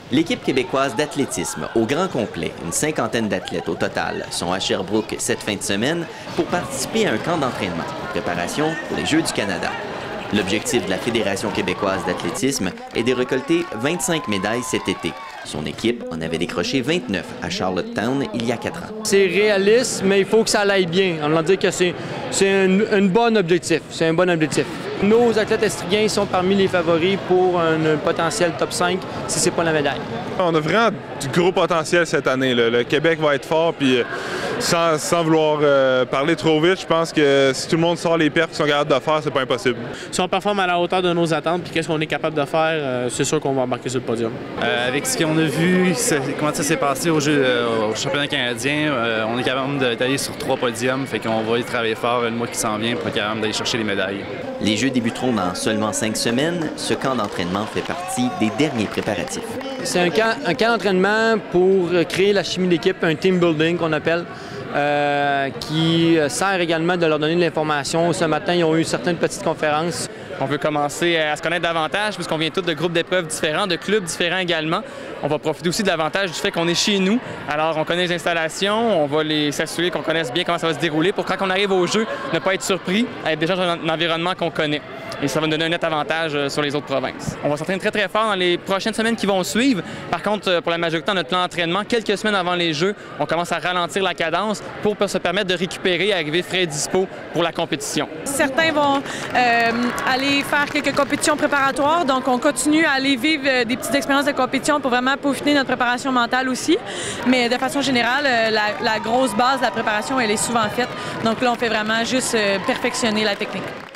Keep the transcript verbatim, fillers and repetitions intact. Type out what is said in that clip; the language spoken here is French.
L'équipe québécoise d'athlétisme au grand complet, une cinquantaine d'athlètes au total, sont à Sherbrooke cette fin de semaine pour participer à un camp d'entraînement en préparation pour les Jeux du Canada. L'objectif de la Fédération québécoise d'athlétisme est de récolter vingt-cinq médailles cet été. Son équipe en avait décroché vingt-neuf à Charlottetown il y a quatre ans. C'est réaliste, mais il faut que ça aille bien. On va dire que c'est un, un bon objectif. C'est un bon objectif. Nos athlètes estriens sont parmi les favoris pour un, un potentiel top cinq si ce n'est pas la médaille. On a vraiment du gros potentiel cette année. Là. Le Québec va être fort, puis sans, sans vouloir euh, parler trop vite, je pense que si tout le monde sort les perfs qu'ils sont capables de faire, c'est pas impossible. Si on performe à la hauteur de nos attentes, puis qu'est-ce qu'on est capable de faire, euh, c'est sûr qu'on va embarquer sur le podium. Euh, avec ce qu'on a vu, comment ça s'est passé au, jeu, euh, au championnat canadien, euh, on est capable d'aller sur trois podiums, fait qu'on va y travailler fort le mois qui s'en vient pour être capable d'aller chercher les médailles. Les Jeux débuteront dans seulement cinq semaines. Ce camp d'entraînement fait partie des derniers préparatifs. C'est un camp, un camp d'entraînement pour créer la chimie d'équipe, un team building qu'on appelle, euh, qui sert également de leur donner de l'information. Ce matin, ils ont eu certaines petites conférences. On veut commencer à se connaître davantage puisqu'on vient tous de groupes d'épreuves différents, de clubs différents également. On va profiter aussi de l'avantage du fait qu'on est chez nous. Alors, on connaît les installations, on va les s'assurer qu'on connaisse bien comment ça va se dérouler pour quand on arrive au jeu, ne pas être surpris, à être déjà dans un environnement qu'on connaît. Et ça va nous donner un net avantage sur les autres provinces. On va s'entraîner très très fort dans les prochaines semaines qui vont suivre. Par contre, pour la majorité de notre plan d'entraînement, quelques semaines avant les Jeux, on commence à ralentir la cadence pour se permettre de récupérer et arriver frais et dispo pour la compétition. Certains vont euh, aller faire quelques compétitions préparatoires, donc on continue à aller vivre des petites expériences de compétition pour vraiment peaufiner notre préparation mentale aussi. Mais de façon générale, la, la grosse base de la préparation, elle est souvent faite. Donc là, on fait vraiment juste perfectionner la technique.